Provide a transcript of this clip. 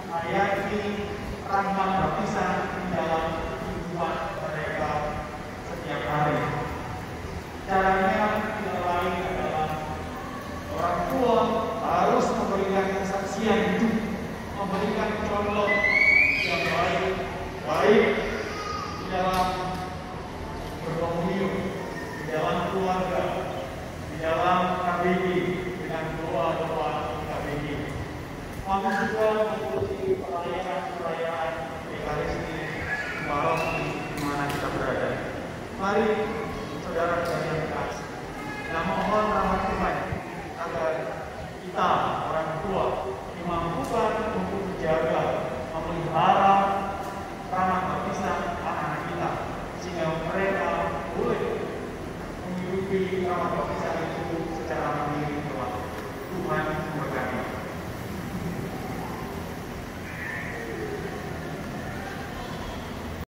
hayati rahmat baptisan di dalam kehidupan mereka setiap hari. Caranya tidak lain adalah orang tua harus memberikan kesaksian hidup, memberikan contoh yang baik di dalam berkomunion, di dalam keluarga, di dalam KBG dengan doa-doa KBG. Kami juga mengikuti perayaan-perayaan Ekaristi Barok di mana kita berada. Mari saudara-saudara yang kasih, kita mohon rahmat Tuhan agar kita orang tua dimampukan untuk menjaga